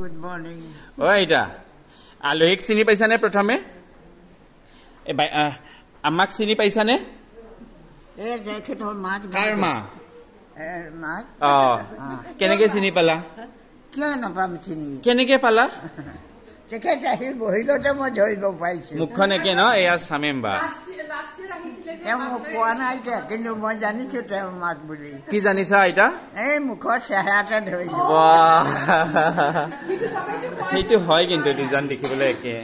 Good morning. Oh, Aida. Alohik sini paisa ne prathame? Amak sini paisa ne? Karma. Oh. Keneke sini pala? Keneke pala? Mukhon eke no eya samemba. Ki janisa Aida? Wow. Hetu hoy kintu dujan dekhibole eke.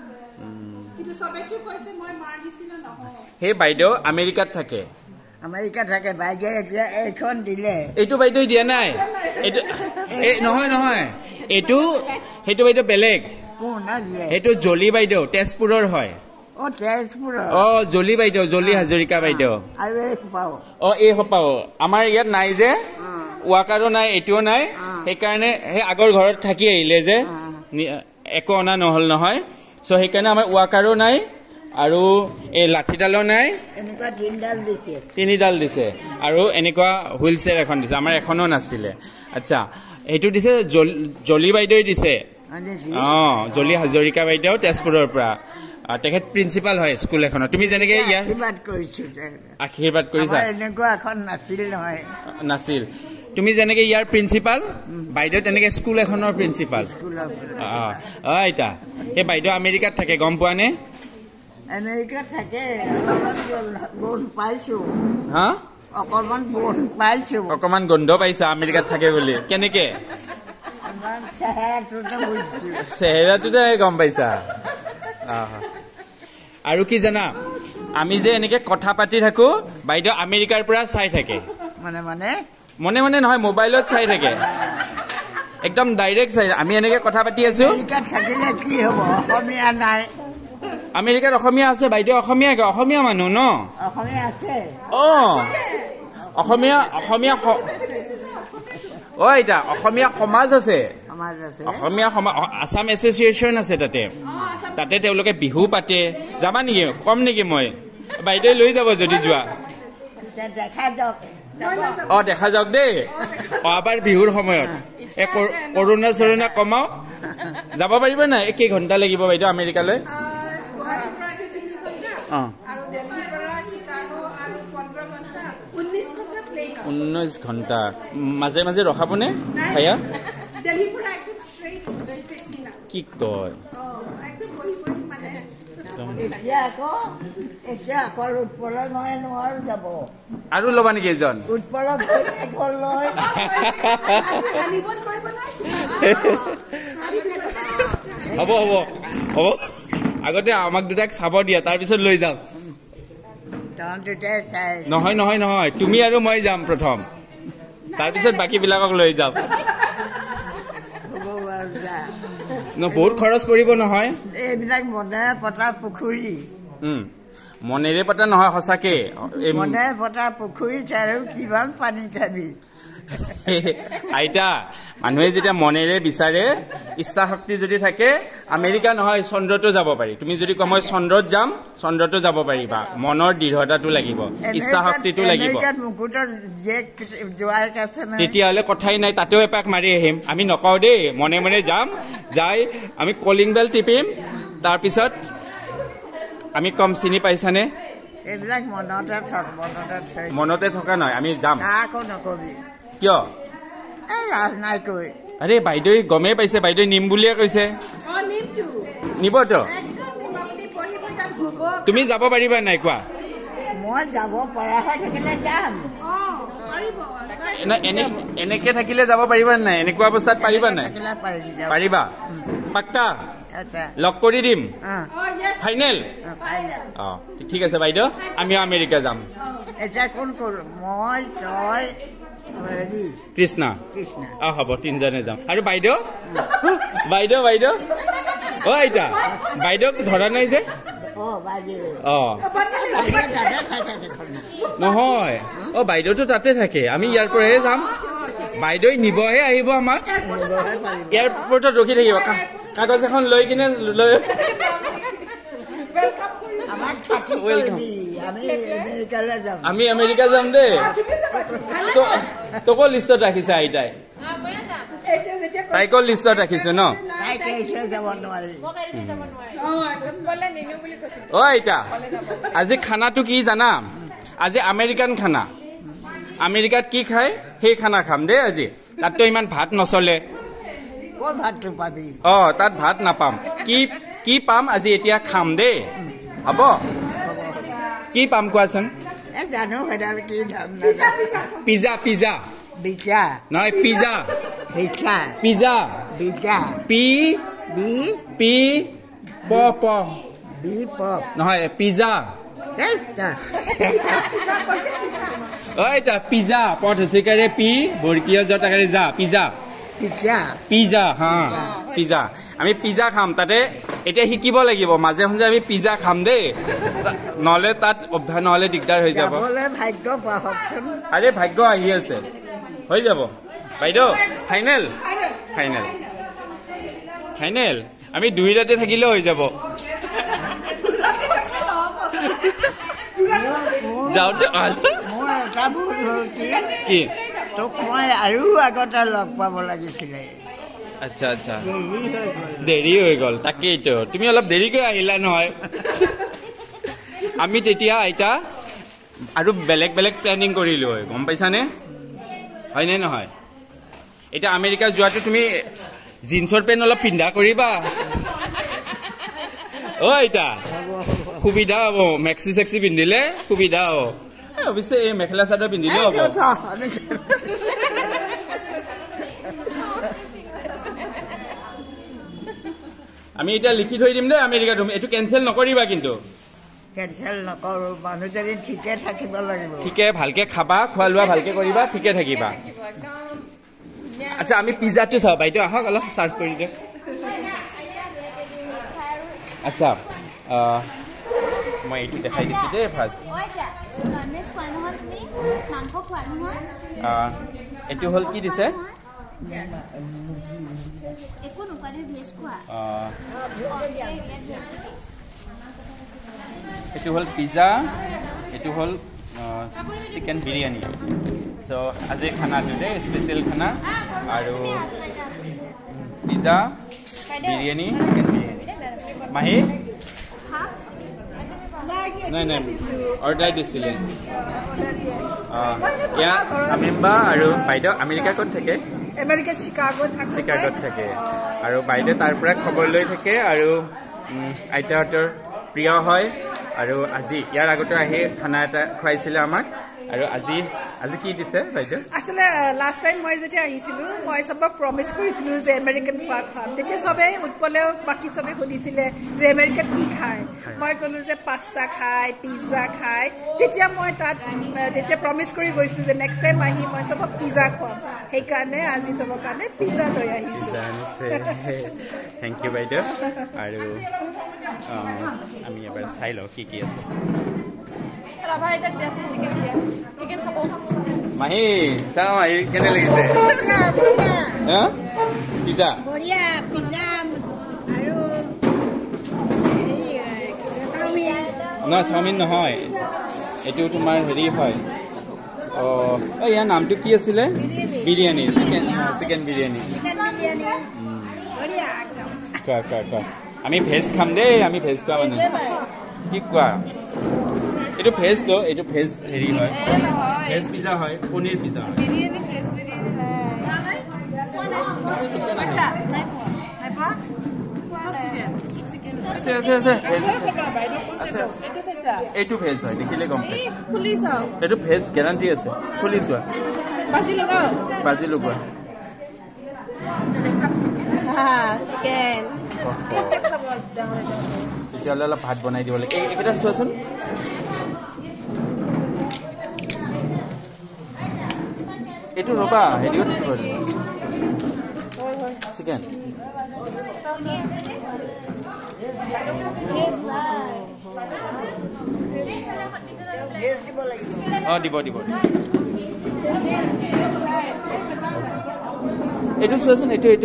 He baido America thake. America thake baige ekhon dile. Etu baido dia nai. Etu nohoy nohoy. Etu hetu baido beleg. Hetu Joli baido Tezpuror hoy. Oh, Tezpuror. Oh, Joli baido Joli Hazarika baido. Awe pao. Oh, e hopao. Amar yat nai je. Wakaro nai etuo nai. He karone he agor ghorot thaki aile je. Eko ona nohol nohoy. So he karone amar wakaro nai. আৰু এই লাঠিডালো নাই এনেকুৱা তিনিডাল দিছে আৰু এনেকুৱা wheel chair এখন দিছে আমাৰ এখনো নাছিলে আচ্ছা এইটো দিছে জলি বাইদেউ দিছে জলি হাজৰিকা বাইদেউ তেজপুৰৰ পৰা তেখেত প্ৰিন্সিপাল হয় স্কুল এখনৰ তুমি যেনেকে আশীৰ্বাদ কৰিছা এনেকুৱা এখন নাছিল নহয় নাছিল তুমি যেনেকে ইয়াৰ প্ৰিন্সিপাল বাইদেউ তেনেকে স্কুল এখনৰ প্ৰিন্সিপাল আইতা এই বাইদেউ আমেৰিকাত থাকে গম পোৱা নে America থাকে গোন পাইছো হা অকমান গোন পাইছো অকমান গন্ধ পাইছা আমেৰিকাত থাকে বুলি কেনেকে চেহেৰাটোতে গম পাইছা আৰু কি জানা আমি যে এনেকে কথা পাতি থাকো বাইদেউ আমেৰিকাৰ পৰা চাই থাকে মনে মনে নহয় মোবাইলত চাই থাকে একদম ডাইৰেক্ট চাই আমি এনেকে কথা পাতি আছো আমেৰিকাত থাকিলে কি হ'ব অসমীয়া নাই আমেৰিকাত অসমীয়া আছে বাইদেউ অসমীয়া মানুহ ন অসমীয়া আছে অসমীয়া এটা অসমীয়া সমাজ আছে অসমীয়া আসাম এছ'চিয়েশ্যন আছে তাতে তেওঁলোকে বিহু পাতে যাবা নেকি কম নেকি মই বাইদেউ লৈ যাব যদি যোৱা দেখা যাওক দেই এবাৰ বিহুৰ সময়ত কৰোণা চৰোণা কমাও যাব পাৰিব নাই কেই ঘণ্টা লাগিব বাইদেউ আমেৰিকালৈ 19 ঘণ্টা মাজে মাজে ৰখাবনে ভাইয়া কি কয় আৰু ল'বা নেকি এজন হ'ব হ'ব হ'ব আগতে আমাক দুটাক চাব দিয়া তাৰপিছত লৈ যাম নহয় নহয় নহয় তুমি আৰু মই যাম প্ৰথম তাৰপিছত বাকী বিলাকক লৈ যাম বহুত খৰচ পৰিব নহয় এইবিলাক মনেৰে পতা পুখুৰী মনেৰে পতা নহয় সঁচাকে মনেৰে পতা পুখুৰীত আৰু কিমান পানী খাবি আইতা মানুহে যেতিয়া মনেৰে বিচাৰে ইচ্ছা শক্তি যদি থাকে আমেৰিকা নহয় চন্দ্ৰতো যাব পাৰি তুমি যদি কোৱা মই চন্দ্ৰত যাম চন্দ্ৰতো যাব পাৰিবা মনৰ দৃঢ়তাটো লাগিব ইচ্ছা শক্তিটো লাগিব তেতিয়াহ'লে কথাই নাই তাতেও এপাক মাৰি আহিম আমি নকওঁ দেই মনে মনে যাম যাই আমি কলিং বেল টিপিম তাৰপিছত আমি কম চিনি পাইছানে এইবিলাক মনতে থকা নহয় আমি যাম কিয় আৰে বাইদেউ গমেই পাইছে বাইদেউ নিম বুলিয়ে কৈছে নিবতো তুমি যাব পাৰিবা নাই কোৱা মই যাব পৰা হৈ থাকিলে যাম এনেকে থাকিলে যাব পাৰিবা নাই এনেকুৱা অৱস্থাত পাৰিবা নাই পাৰিবা পাক্কা লগ কৰি দিম ফাইনেল ঠিক আছে বাইদেউ আমি আমেৰিকা যাম এতিয়া কোন কৰোঁ মই তই কৃষ্ণা হ'ব তিনিজনে যাম আৰু বাইদেউ বাইদেউ বাইদেউ আইতা বাইদেউক ধৰা নাই যে নহয় বাইদেউটো তাতে থাকে আমি ইয়াৰ পৰাহে যাম বাইদেউ নিবহে আহিব আমাক এয়াৰপৰ্টত ৰখি থাকিব কাগজ এখন লৈ কিনে লৈ আমি আমেৰিকা যাম দেই তোকো লিষ্টত ৰাখিছে আইতাই তাইকো লিষ্টত ৰাখিছো ন অ এটা আজি খানাটো কি জানা আজি আমেৰিকান খানা আমেৰিকাত কি খায় সেই খানা খাম দেই আজি তাততো ইমান ভাত নচলে অ তাত ভাত নাপাম কি কি পাম আজি এতিয়া খাম দেই হ'ব কি পাম কোৱাচোন পিজ্জা পিজ্জা নহয় পিজ্জা পিজ্জা পি পি প প নহয় পিজ্জা পিজ্জা পথ হুঁচিকাৰে পি বৰ্গীয় জটাকাৰে যা পিজ্জা পিজ্জা হা পিজ্জা আমি পিজ্জা খাম তাতে এতিয়া শিকিব লাগিব মাজে মাজে আমি পিজ্জা খাম দেই নহলে তাত অভ্যাস নহলে দিগদাৰ হৈ যাব আৰে ভাগ্য আহি আছে হৈ যাব বাইদেউ ফাইনেল ফাইনেল ফাইনেল আমি 2 ৰাতি থাকিলে হৈ যাব যাওঁতে কি তোক মই আৰু আগতে লগ পাব লাগিছিলে আচ্ছা আচ্ছা দেৰি হৈ গ'ল তাকেইতো তুমি অলপ দেৰিকৈ আহিলা নহয় আমি তেতিয়া আইতা আৰু বেলেগ বেলেগ প্লেনিং কৰিলো হয় গম পাইছানে হয়নে নহয় এতিয়া আমেৰিকা যোৱাটো তুমি জিন্সৰ পেণ্ট অলপ পিন্ধা কৰিবা অ আইতা সুবিধা হ'ব মেক্সি চেক্সি পিন্ধিলে সুবিধা হ'ব অৱশ্যে এই মেখেলা চাদৰ পিন্ধিলে হ'ব আমি এতিয়া লিখি থৈ দিম দেই আমেৰিকা তুমি এইটো কেনচেল নকৰিবা কিন্তু কেনচেল নকৰো মানুহজনী ঠিকে থাকিব লাগিব ঠিকে ভালকে খাবা খোৱা লোৱা ভালকে কৰিবা ঠিকে থাকিবা আচ্ছা আমি পিজ্জাটো চাওঁ বাইদেউ আহক অলপ চাৰ্ভ কৰি দিয়ক আচ্ছা মই এইটো দেখাই দিছোঁ দেই ফাৰ্ষ্ট এইটো হ'ল কি দিছে এইটো হ'ল পিজ্জা এইটো হ'ল চিকেন বিৰিয়ানী চ' আজিৰ খানাটো দেই স্পেচিয়েল খানা আৰু পিজ্জা বিৰিয়ানী চিকেন বিৰিয়ানী মাহী নাই নাই অৰ্ডাৰ দিছিলে ইয়াত শামিমবা আৰু বাইদেউ আমেৰিকা ক'ত থাকে চিকাগোত থাকে আৰু বাইদেউ তাৰ পৰা খবৰ লৈ থাকে আৰু আইতাহঁতৰ প্ৰিয় হয় আৰু আজি ইয়াৰ আগতে আহি খানা এটা খুৱাইছিলে আমাক আৰু আজি আজি কি দিছে বাইদেউ আসলে লাষ্ট টাইম মই যেতিয়া আহিছিলো মই সবক প্ৰমিস কৰিছিলো যে আমেৰিকান খোৱা খাম তেতিয়া সবে উৎপলেও বাকি সবে সুধিছিলে যে আমেৰিকাত কি খায় মই ক'লো যে পাস্তা খায় পিজ্জা খায় তেতিয়া মই তাত তেতিয়া প্ৰমিস কৰি গৈছিলো যে নেক্সট টাইম আহি মই সবক পিজ্জা খুৱাম সেইকাৰণে আজি সবৰ কাৰণে পিজ্জা লৈ আহিছো থেংক ইউ বাইদেউ আৰু আমি এবাৰ চাই লওঁ কি কি আছে মাহী চাওঁ মাহী কেনে লাগিছে পিজ্জা নহয় চাওমিন নহয় এইটো তোমাৰ হেৰি হয় ইয়াৰ নামটো কি আছিলে বিৰিয়ানী চিকেন বিৰিয়ানী কোৱা কোৱা কোৱা আমি ভেজ খাম দেই আমি ভেজ খোৱা মানুহ কি কোৱা এইটো ভেজটো এইটো ভেজ হেৰি হয় ভেজ পিজ্জা হয় পনীৰ পিজ্জা হয় এইটো ভেজ হয় দেখিলে গম পাই এইটো ভেজ গেৰাণ্টি আছে খুলি চোৱা বাজি লগোৱা তেতিয়াহ'লে অলপ ভাত বনাই দিব লাগে এইকেইটা চোৱাচোন এইটো ৰবা হেৰিও থাকিব চিকেন দিব দিব এইটো চোৱাচোন এইটো এইটো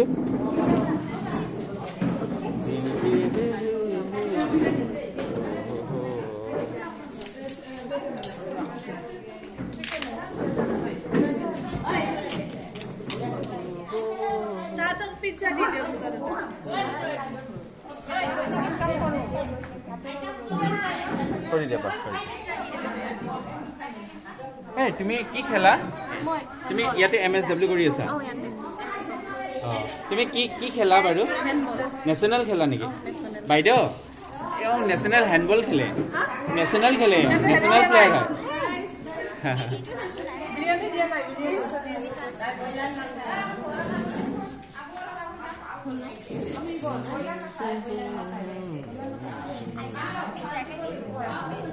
পিজ্জা দি দিয়ক দুটা দুটা কৰি দিয়া পাছ কৰি এই তুমি কি খেলা তুমি ইয়াতে MSW কৰি আছা তুমি কি কি খেলা বাৰু নেশ্যনেল খেলা নেকি বাইদেউ এওঁ নেশ্যনেল হেণ্ডবল খেলে নেশ্যনেল খেলে নেশ্যনেল প্লেয়াৰ হয় বিৰিয়ানী দিয়া নাই বিৰিয়ানী